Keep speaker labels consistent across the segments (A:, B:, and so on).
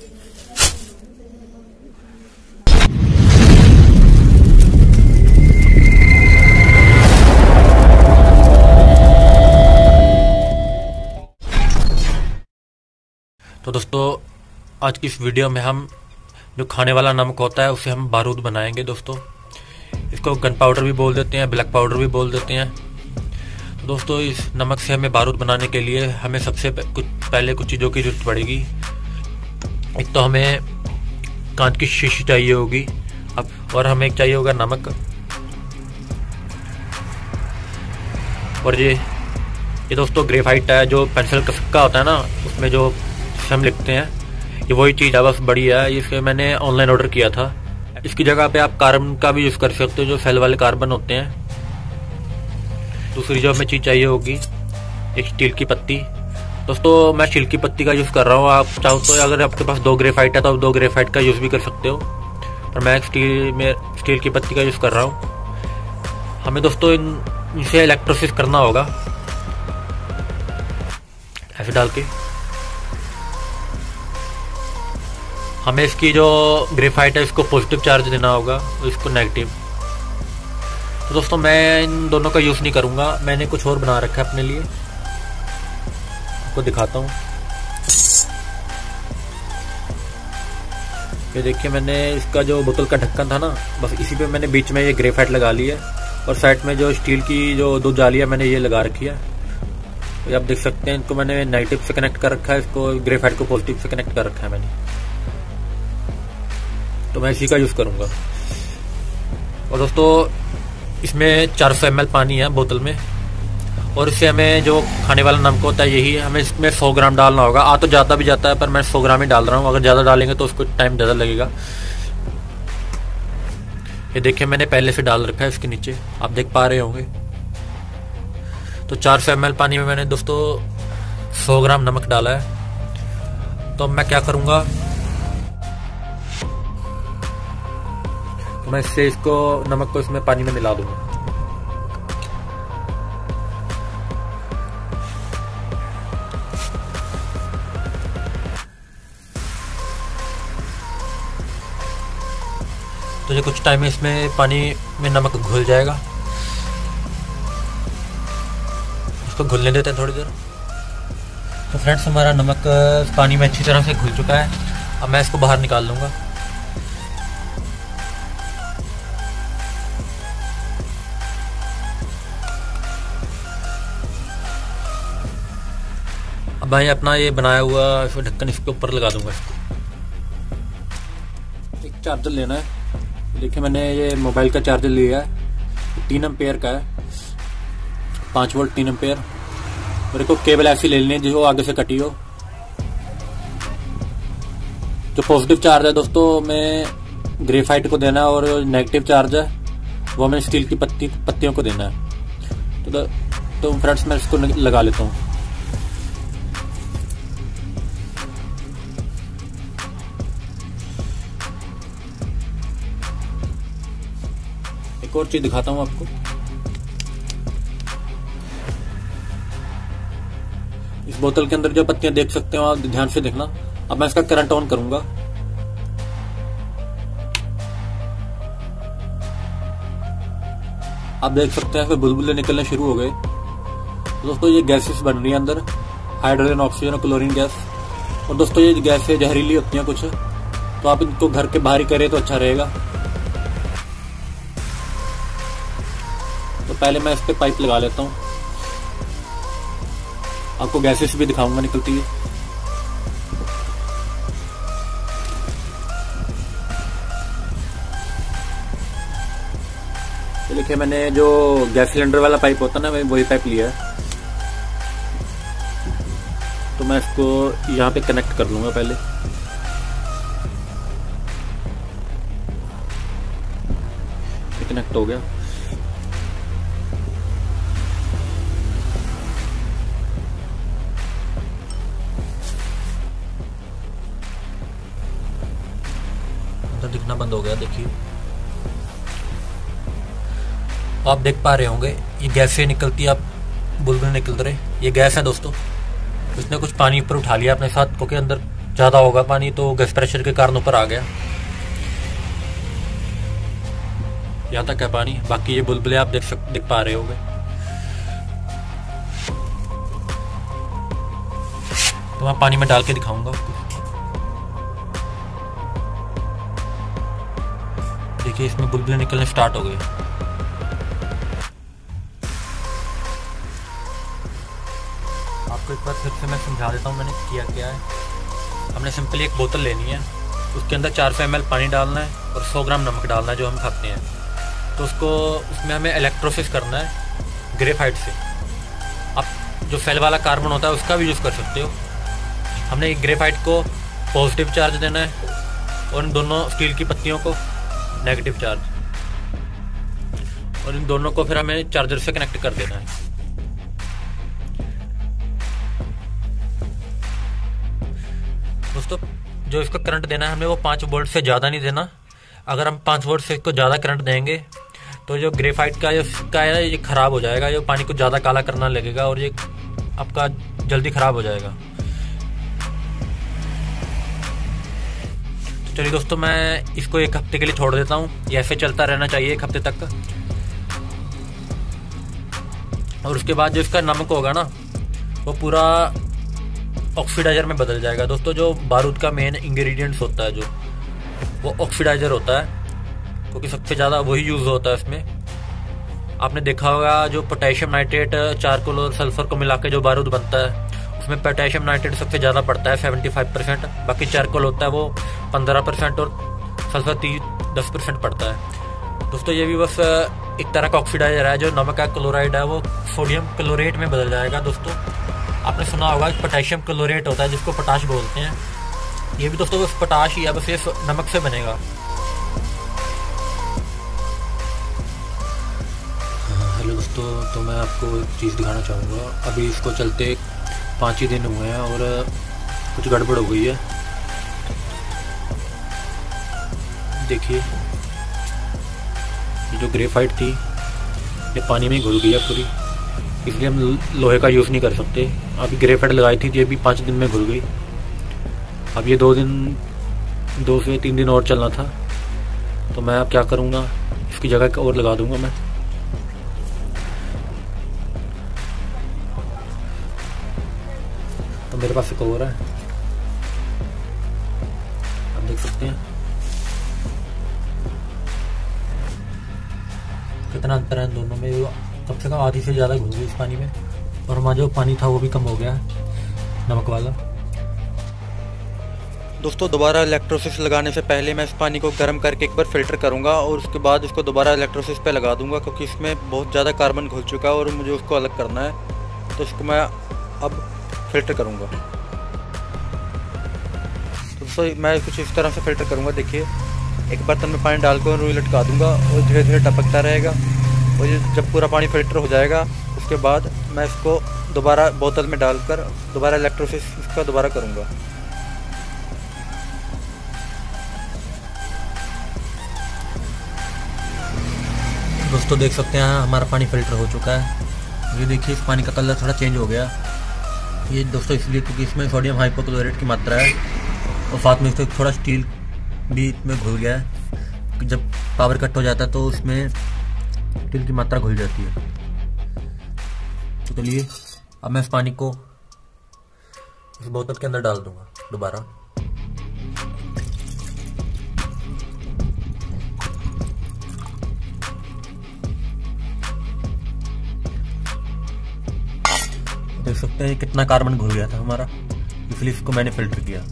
A: तो दोस्तों आज की इस वीडियो में हम जो खाने वाला नमक होता है उसे हम बारूद बनाएंगे दोस्तों। इसको गन पाउडर भी बोल देते हैं, ब्लैक पाउडर भी बोल देते हैं। तो दोस्तों इस नमक से हमें बारूद बनाने के लिए हमें सबसे पहले कुछ चीज़ों की जरूरत पड़ेगी। एक तो हमें कांच की शीशी चाहिए होगी, और हमें एक चाहिए होगा नमक, और ये दोस्तों ग्रेफाइट है, जो पेंसिल का सिक्का होता है ना उसमें जो हम लिखते हैं, ये वही चीज़ है, बस बड़ी है। इसे मैंने ऑनलाइन ऑर्डर किया था। इसकी जगह पे आप कार्बन का भी यूज़ कर सकते हो, जो सेल वाले कार्बन होते हैं। दूसरी जो हमें चीज़ चाहिए होगी एक स्टील की पत्ती। दोस्तों मैं स्टील की पत्ती का यूज़ कर रहा हूँ, आप चाहो तो अगर आपके पास 2 ग्रेफाइट है तो आप 2 ग्रेफाइट का यूज़ भी कर सकते हो, पर मैं स्टील की पत्ती का यूज़ कर रहा हूँ। हमें दोस्तों इनसे इलेक्ट्रोसिस करना होगा ऐसे डाल के। हमें इसकी जो ग्रेफाइट है इसको पॉजिटिव चार्ज देना होगा और इसको नेगेटिव। तो दोस्तों मैं इन दोनों का यूज़ नहीं करूँगा, मैंने कुछ और बना रखा है अपने लिए, आपको दिखाता हूँ। ये देखिए मैंने इसका जो बोतल का ढक्कन था ना, बस इसी पे मैंने बीच में ये ग्रेफाइट लगा ली है, और साइड में जो स्टील की जो 2 जालियाँ मैंने ये लगा रखी है। तो आप देख सकते हैं इनको मैंने नेगेटिव से कनेक्ट कर रखा है, इसको ग्रेफाइट को पॉजिटिव से कनेक्ट कर रखा है मैंने। तो मैं इसी का यूज़ करूँगा। और दोस्तों इसमें 400 ml पानी है बोतल में, और इससे हमें जो खाने वाला नमक होता है यही हमें इसमें 100 ग्राम डालना होगा। तो ज़्यादा भी जाता है, पर मैं 100 ग्राम ही डाल रहा हूँ, अगर ज़्यादा डालेंगे तो उसको टाइम ज़्यादा लगेगा। ये देखिए मैंने पहले से डाल रखा है इसके नीचे, आप देख पा रहे होंगे। तो 400 ml पानी में मैंने दोस्तों 100 ग्राम नमक डाला है। तो मैं क्या करूँगा, मैं इससे इसको नमक को इसमें पानी में मिला दूंगा। तो ये कुछ टाइम में इसमें पानी में नमक घुल जाएगा, इसको घुलने देते हैं थोड़ी देर। तो फ्रेंड्स हमारा नमक पानी में अच्छी तरह से घुल चुका है। अब मैं इसको बाहर निकाल लूँगा। अब मैं अपना ये बनाया हुआ ढक्कन इसके ऊपर लगा दूंगा। इसको एक चार्जर लेना है। देखिए मैंने ये मोबाइल का चार्जर लिया है, 3 एम्पेयर का है, 5 वोल्ट 3 एम्पेयर। मेरे को केबल ऐसी ले लेनी है जो आगे से कटी हो। जो पॉजिटिव चार्ज है दोस्तों में ग्रेफाइट को देना है, और नेगेटिव चार्ज है वो हमें स्टील की पत्तियों को देना है। तो फ्रेंड्स मैं इसको लगा लेता हूँ। एक और चीज दिखाता हूँ आपको। इस बोतल के अंदर जो पत्तियां देख सकते हो आप ध्यान से देखना। अब मैं इसका करंट ऑन करूंगा। आप देख सकते हैं बुलबुले निकलने शुरू हो गए। तो दोस्तों ये गैसेस बन रही है अंदर, हाइड्रोजन, ऑक्सीजन और क्लोरीन गैस। और दोस्तों ये गैसें जहरीली होती हैं कुछ, तो आप इनको घर के बाहर ही करें तो अच्छा रहेगा। तो पहले मैं इस पे पाइप लगा लेता हूँ, आपको गैसेस भी दिखाऊंगा निकलती है। तो देखिए मैंने जो गैस सिलेंडर वाला पाइप होता है ना, मैं वही पाइप लिया है। तो मैं इसको यहाँ पे कनेक्ट कर लूंगा पहले। ये कनेक्ट हो गया। दिखना बंद हो गया, देखिए आप देख पा रहे होंगे ये गैस से निकलती है, आप बुलबुल निकल रहे। ये गैस है दोस्तों, इसने कुछ पानी ऊपर उठा लिया अपने साथ, क्योंकि अंदर ज़्यादा होगा पानी, तो गैस प्रेशर के कारण ऊपर आ गया। यहाँ तक है पानी, बाकी ये बुलबुले आप देख पा रहे होगे। तो मैं पानी में डाल के दिखाऊंगा। देखिए इसमें बुलबुले निकलने स्टार्ट हो गए। आपको एक बार फिर से मैं समझा देता हूँ मैंने किया क्या है। हमने सिंपली एक बोतल लेनी है, उसके अंदर 400 ml पानी डालना है और 100 ग्राम नमक डालना है जो हम खाते हैं। तो उसमें हमें इलेक्ट्रोसिस करना है ग्रेफाइट से। आप जो फेल वाला कार्बन होता है उसका भी यूज़ कर सकते हो। हमने एक ग्रेफाइट को पॉजिटिव चार्ज देना है और इन दोनों स्टील की पत्तियों को नेगेटिव चार्ज, और इन दोनों को फिर हमें चार्जर से कनेक्ट कर देना है। दोस्तों जो इसको करंट देना है हमें वो 5 वोल्ट से ज़्यादा नहीं देना। अगर हम 5 वोल्ट से इसको ज़्यादा करंट देंगे तो जो ग्रेफाइट का है ये ख़राब हो जाएगा, ये पानी को ज़्यादा काला करना लगेगा और ये आपका जल्दी ख़राब हो जाएगा। तो चलिए दोस्तों मैं इसको 1 हफ्ते के लिए छोड़ देता हूँ, ये ऐसे चलता रहना चाहिए 1 हफ्ते तक। और उसके बाद जो इसका नमक होगा ना वो पूरा ऑक्सीडाइजर में बदल जाएगा। दोस्तों जो बारूद का मेन इंग्रेडिएंट्स होता है जो वो ऑक्सीडाइजर होता है, क्योंकि सबसे ज़्यादा वही यूज़ होता है इसमें। आपने देखा होगा जो पोटेशियम नाइट्रेट, चारकोल और सल्फर को मिला के जो बारूद बनता है उसमें पोटेशियम नाइट्रेट सबसे ज़्यादा पड़ता है 75%, बाकी चारकोल होता है वो 15% और सल्फर 10% पड़ता है। दोस्तों ये भी बस एक तरह का ऑक्सीडाइजर है। जो नमक का क्लोराइड है वो सोडियम क्लोरेट में बदल जाएगा। दोस्तों आपने सुना होगा पोटेशियम क्लोरेट होता है जिसको पोटाश बोलते हैं, ये भी दोस्तों बस पोटाश ही है, बस ये नमक से बनेगा। हेलो दोस्तों, तो मैं आपको एक चीज़ दिखाना चाहूँगा। अभी इसको चलते 5 ही दिन हुए हैं और कुछ गड़बड़ हो गई है। देखिए ये जो ग्रेफाइट थी ये पानी में घुल गई है पूरी, इसलिए हम लोहे का यूज़ नहीं कर सकते। अभी ग्रेफाइट लगाई थी ये भी 5 दिन में घुल गई। अब ये 2 से 3 दिन और चलना था, तो मैं अब क्या करूँगा, इसकी जगह और लगा दूँगा मैं। तो मेरे पास एक और है, आप देख सकते हैं कितना अंतर है इन दोनों में। कम से कम आधी से ज़्यादा घुल गई इस पानी में, और हमारा जो पानी था वो भी कम हो गया नमक वाला।
B: दोस्तों दोबारा इलेक्ट्रोसिस लगाने से पहले मैं इस पानी को गर्म करके एक बार फ़िल्टर करूंगा और उसके बाद इसको दोबारा इलेक्ट्रोसिस पे लगा दूंगा, क्योंकि इसमें बहुत ज़्यादा कार्बन घुल चुका है और मुझे उसको अलग करना है। तो इसको मैं अब फ़िल्टर करूंगा। तो दोस्तों मैं कुछ इस तरह से फ़िल्टर करूंगा। देखिए एक बर्तन में पानी डालकर रुई लटका दूंगा और धीरे धीरे टपकता रहेगा, और ये जब पूरा पानी फ़िल्टर हो जाएगा उसके बाद मैं इसको दोबारा बोतल में डालकर दोबारा इलेक्ट्रोसिस इसका दोबारा करूँगा।
A: दोस्तों देख सकते हैं हमारा पानी फ़िल्टर हो चुका है। ये देखिए इस पानी का कलर थोड़ा चेंज हो गया। ये दोस्तों इसलिए क्योंकि इसमें सोडियम हाइपोक्लोराइट की मात्रा है, और साथ में इससे थोड़ा स्टील भी इसमें घुल गया है। जब पावर कट हो जाता है तो उसमें स्टील की मात्रा घुल जाती है। तो चलिए अब मैं इस पानी को इस बोतल के अंदर डाल दूंगा दोबारा। देख सकते हैं कितना कार्बन घुल गया था हमारा, इसलिए इसको मैंने फिल्टर किया।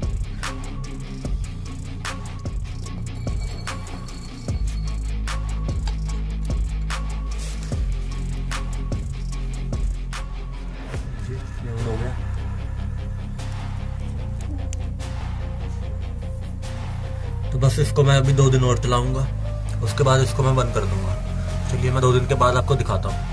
A: हो गया। तो बस इसको मैं अभी 2 दिन और चलाऊंगा, उसके बाद इसको मैं बंद कर दूंगा। चलिए मैं 2 दिन के बाद आपको दिखाता हूँ।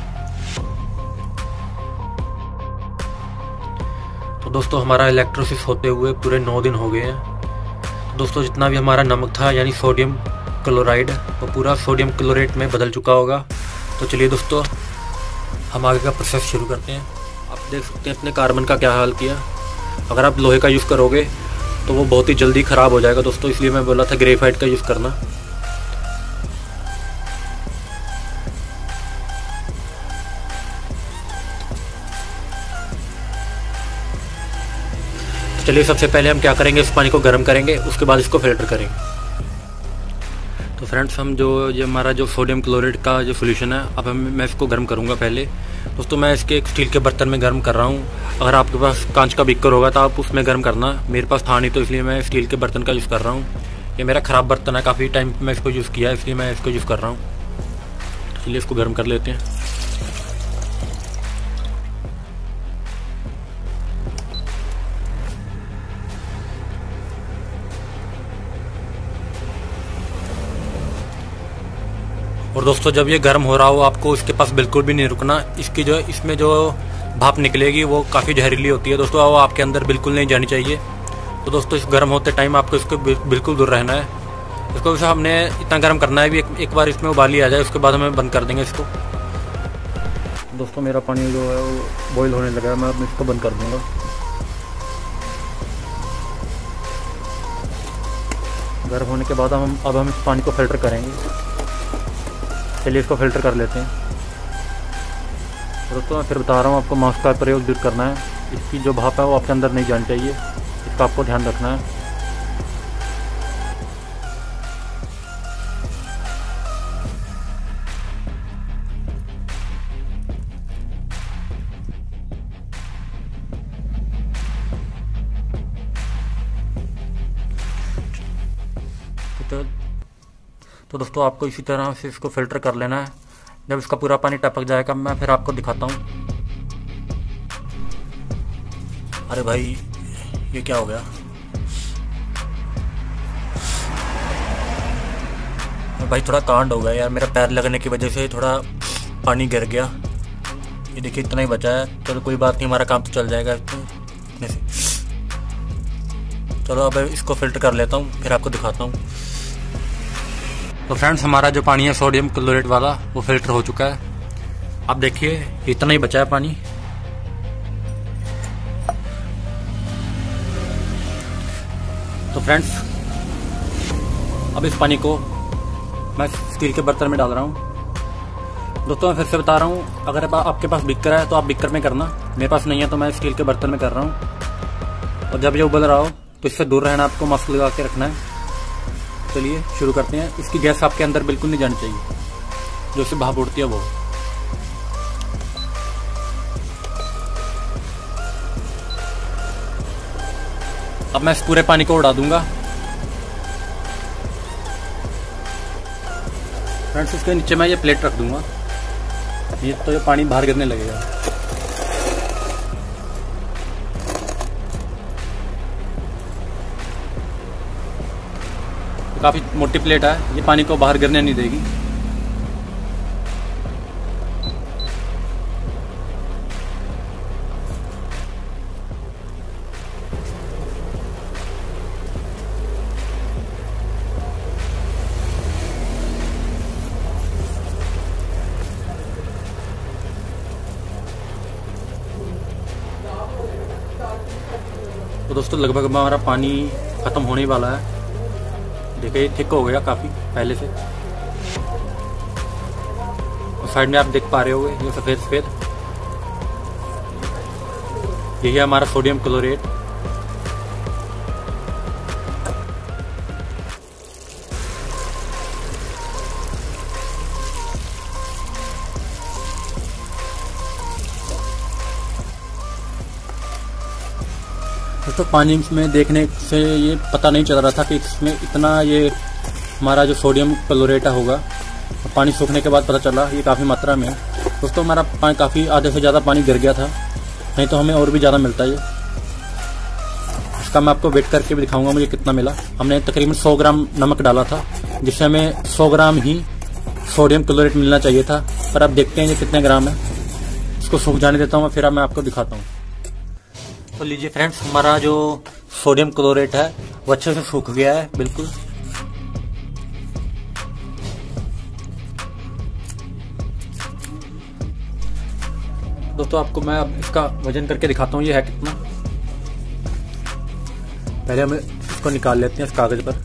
A: तो दोस्तों हमारा इलेक्ट्रोसिस होते हुए पूरे 9 दिन हो गए हैं। तो दोस्तों जितना भी हमारा नमक था यानी सोडियम क्लोराइड वो पूरा सोडियम क्लोरेट में बदल चुका होगा। तो चलिए दोस्तों हम आगे का प्रोसेस शुरू करते हैं। आप देख सकते हैं अपने कार्बन का क्या हाल किया। अगर आप लोहे का यूज़ करोगे तो वो बहुत ही जल्दी ख़राब हो जाएगा दोस्तों, इसलिए मैं बोला था ग्रेफाइट का यूज़ करना। चलिए सबसे पहले हम क्या करेंगे, इस पानी को गर्म करेंगे, उसके बाद इसको फिल्टर करेंगे। तो फ्रेंड्स, हम ये हमारा जो सोडियम क्लोराइड का जो सोल्यूशन है, अब मैं इसको गर्म करूँगा। पहले दोस्तों मैं इसके एक स्टील के बर्तन में गर्म कर रहा हूँ। अगर आपके पास कांच का बीकर होगा तो आप उसमें गर्म करना, मेरे पास था नहीं तो इसलिए मैं स्टील के बर्तन का यूज़ कर रहा हूँ। ये मेरा ख़राब बर्तन है, काफ़ी टाइम मैं इसको यूज़ किया है, इसलिए मैं इसको यूज़ कर रहा हूँ। चलिए इसको गर्म कर लेते हैं। और दोस्तों जब ये गर्म हो रहा हो, आपको इसके पास बिल्कुल भी नहीं रुकना। इसमें जो भाप निकलेगी वो काफ़ी जहरीली होती है दोस्तों, वो आपके अंदर बिल्कुल नहीं जानी चाहिए। तो दोस्तों इस गर्म होते टाइम आपको इसको बिल्कुल दूर रहना है। इसको वैसे हमने इतना गर्म करना है भी एक बार इसमें उबाली आ जाए, उसके बाद हमें बंद कर देंगे इसको। दोस्तों मेरा पानी जो है वो बॉईल होने लगा है, मैं अब इसको बंद कर दूँगा। गर्म होने के बाद अब हम इस पानी को फिल्टर करेंगे। चलिए इसको फिल्टर कर लेते हैं। दोस्तों मैं फिर बता रहा हूँ, आपको मास्क का प्रयोग दूर करना है। इसकी जो भाप है वो आपके अंदर नहीं जानी चाहिए, इसका आपको ध्यान रखना है। तो दोस्तों आपको इसी तरह से इसको फिल्टर कर लेना है। जब इसका पूरा पानी टपक जाएगा मैं फिर आपको दिखाता हूँ। अरे भाई ये क्या हो गया? भाई थोड़ा कांड हो गया यार, मेरा पैर लगने की वजह से थोड़ा पानी गिर गया। ये देखिए इतना ही बचा है। चलो कोई बात नहीं, हमारा काम तो चल जाएगा इतने से। चलो अब इसको फिल्टर कर लेता हूँ, फिर आपको दिखाता हूँ। तो फ्रेंड्स हमारा जो पानी है सोडियम क्लोराइड वाला वो फिल्टर हो चुका है। आप देखिए इतना ही बचा है पानी। तो फ्रेंड्स अब इस पानी को मैं स्टील के बर्तन में डाल रहा हूँ। दोस्तों मैं फिर से बता रहा हूँ, अगर आपके पास बिकर है तो आप बिकर में करना, मेरे पास नहीं है तो मैं स्टील के बर्तन में कर रहा हूँ। और जब ये उबल रहा हो तो इससे दूर रहना, आपको मास्क लगा के रखना है। चलिए शुरू करते हैं। इसकी गैस आपके अंदर बिल्कुल नहीं जानी चाहिए, जो इससे भाप उड़ती है वो। अब मैं इस पूरे पानी को उड़ा दूंगा। फ्रेंड्स इसके नीचे मैं ये प्लेट रख दूंगा, ये तो ये पानी बाहर गिरने लगेगा। काफ़ी मोटी प्लेट है, ये पानी को बाहर गिरने नहीं देगी। तो दोस्तों लगभग हमारा पानी ख़त्म होने वाला है। देखिए थिक हो गया काफ़ी पहले से। और साइड में आप देख पा रहे होंगे ये सफ़ेद सफ़ेद, यही है हमारा सोडियम क्लोराइड। दोस्तों पानी में देखने से ये पता नहीं चल रहा था कि इसमें इतना ये हमारा जो सोडियम क्लोराइड होगा। पानी सूखने के बाद पता चला ये काफ़ी मात्रा में है। दोस्तों हमारा पानी काफ़ी आधे से ज़्यादा पानी गिर गया था, नहीं तो हमें और भी ज़्यादा मिलता है। इसका मैं आपको वेट करके भी दिखाऊंगा मुझे कितना मिला। हमने तकरीबन 100 ग्राम नमक डाला था, जिससे हमें 100 ग्राम ही सोडियम क्लोराइड मिलना चाहिए था। पर अब देखते हैं ये कितने ग्राम है। इसको सूख जाने देता हूँ फिर मैं आपको दिखाता हूँ। तो लीजिए फ्रेंड्स हमारा जो सोडियम क्लोराइड है वो अच्छे से सूख गया है बिल्कुल। दोस्तों आपको मैं अब इसका वजन करके दिखाता हूँ ये है कितना। पहले हम इसको निकाल लेते हैं इस कागज पर।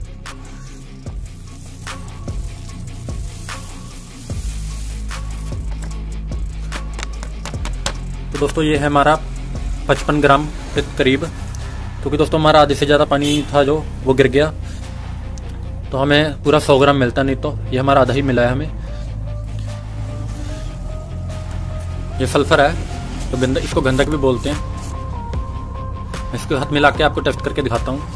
A: तो दोस्तों ये है हमारा 55 ग्राम के करीब, क्योंकि दोस्तों हमारा आधे से ज़्यादा पानी था जो वो गिर गया, तो हमें पूरा 100 ग्राम मिलता, नहीं तो ये हमारा आधा ही मिला है हमें। ये सल्फर है, तो गंधक, इसको गंधक भी बोलते हैं। इसके हाथ मिला के आपको टेस्ट करके दिखाता हूँ।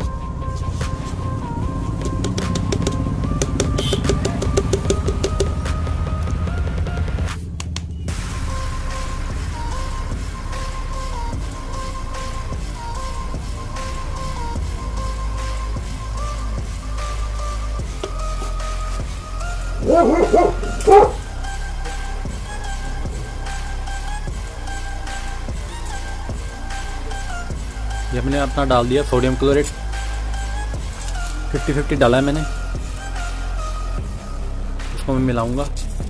A: ये हमने अपना डाल दिया सोडियम क्लोराइड, 50-50 डाला है मैंने। इसको मैं मिलाऊंगा।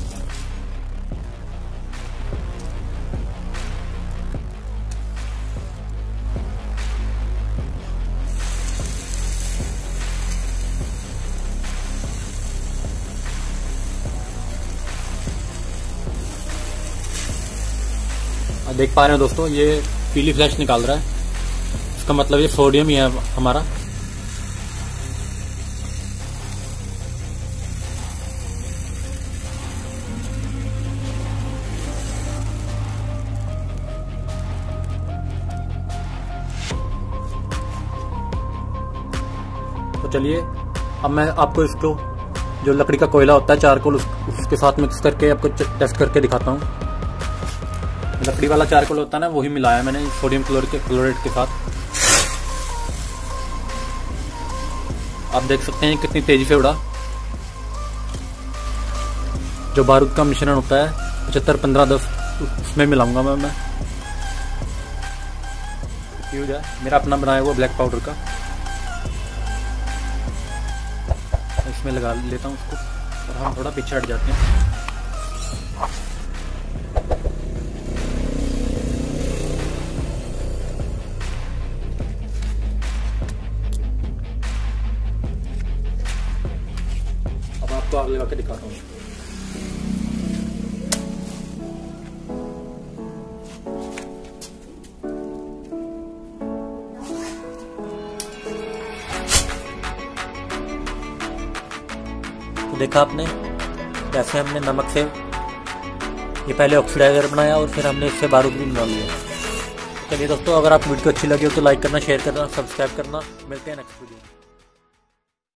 A: देख पा रहे हैं दोस्तों, ये पीली फ्लैश निकाल रहा है, इसका मतलब ये सोडियम ही है हमारा। तो चलिए अब मैं आपको इसको जो लकड़ी का कोयला होता है चारकोल, उसके साथ मिक्स करके आपको टेस्ट करके दिखाता हूँ। लकड़ी वाला चारकोल होता है ना, वही मिलाया मैंने सोडियम क्लोराइड के साथ। आप देख सकते हैं कितनी तेजी से उड़ा। जो बारूद का मिश्रण होता है 75-15-10, उसमें मिलाऊंगा मैं फ्यूज है मेरा अपना बनाया हुआ ब्लैक पाउडर का। इसमें लगा लेता हूँ उसको, और हम थोड़ा पीछे हट जाते हैं। आपको आग लगा के दिखाता हूँ। तो देखा आपने कैसे हमने नमक से ये पहले ऑक्सीडाइजर बनाया और फिर हमने इससे बारूद भी बना लिया। चलिए दोस्तों, अगर आप वीडियो अच्छी लगी हो तो लाइक करना, शेयर करना, सब्सक्राइब करना। मिलते हैं नेक्स्ट वीडियो में।